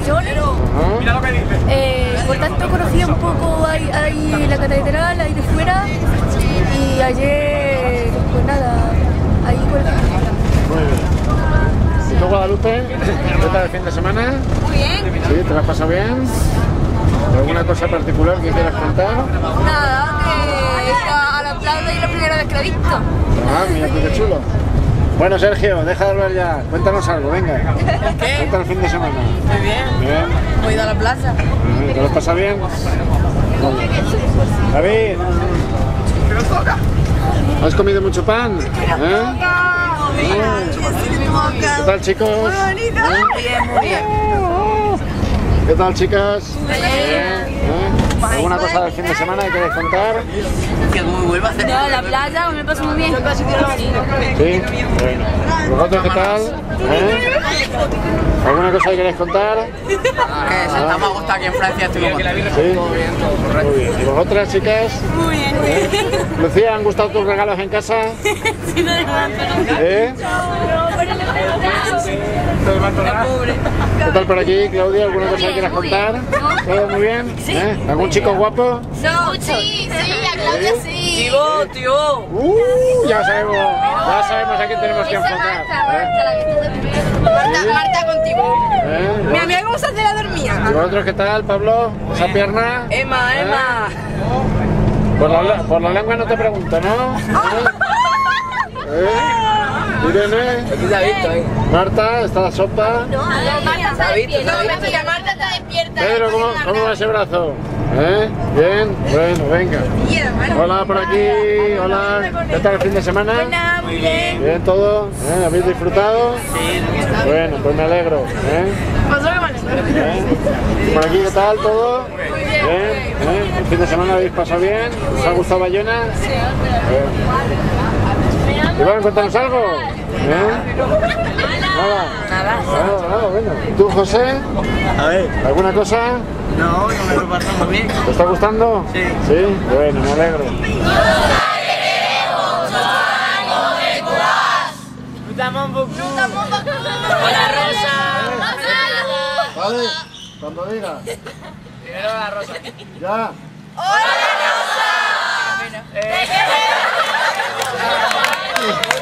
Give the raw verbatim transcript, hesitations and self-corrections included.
excursiones. Mira lo que dice. Eh, por tanto conocí un poco ahí, ahí la catedral, ahí de fuera. Y ayer, pues nada, ahí por el... Muy bien. ¿Y tú, Guadalupe? ¿Qué tal el fin de semana? Muy bien. ¿Sí? ¿Te lo has pasado bien? ¿Alguna cosa particular que quieras contar? Nada, que a la plaza y la primera vez que la he visto. Ah, mira qué chulo. Bueno, Sergio, deja de hablar ya. Cuéntanos algo, venga. ¿Qué? ¿Qué tal el fin de semana? Muy bien. Bien. He ido a la plaza. ¿Te lo has pasado bien? David. ¿Has comido mucho pan? ¿Eh? ¿Qué tal, chicos? ¿Eh? Bien, muy bien. ¿Qué tal, chicas? Bien. ¿Eh? ¿Alguna cosa del fin de semana que queréis contar? Que como vuelva a hacer. No, la playa me pasó muy bien. Sí, bueno. ¿Vosotros qué tal? ¿Eh? ¿Alguna cosa que queréis contar? Que Santa me gusta aquí en Francia estuvimos. Sí. Todo bien, todo correcto. Muy bien. ¿Y vosotras, chicas? Muy bien. ¿Eh? Lucía, ¿han gustado tus regalos en casa? Sí, no dejaban. ¿Eh? ¿Qué tal por aquí, Claudia? ¿Alguna cosa que quieras contar? ¿Todo muy bien? ¿Eh? ¿Algún chico guapo? No, sí, sí, a Claudia sí. Tío, tío. Uh, ya sabemos, ya sabemos a quién tenemos que enfocar. Marta, Marta contigo. ¿Eh? Mi amiga, ¿cómo se hace la dormida? ¿Y vosotros qué tal, Pablo? ¿Esa pierna? Emma, ¿Eh? Emma. Por la, por la lengua no te pregunto, ¿no? ¿Eh? ¿Eh? Irene, Aquí se ha visto, ¿eh? Marta, ¿está la sopa? No, Marta está despierta. No, No, que Marta está despierta. Pedro, ¿cómo, cómo va ese brazo? ¿Eh? ¿Bien? Bueno, venga. Hola por aquí, hola. ¿Qué tal el fin de semana? Muy bien. ¿Bien todo? ¿Eh? ¿Habéis disfrutado? Sí. Bueno, pues me alegro. ¿Eh? ¿Eh? ¿Por aquí qué tal todo? Bien. ¿Eh? ¿El fin de semana habéis pasado bien? ¿Os ha gustado Bayona? Sí. Iván, cuéntanos algo. ¿Eh? Nada. Nada. Nada, nada, bueno. ¿Tú, José? A ver, ¿Alguna cosa? no, no me lo pasamos bien. ¿Te está gustando? Sí. Sí, bueno, me alegro. Hola, Rosa. Vale, cuando diga. Primero la Rosa. Ya. Eh.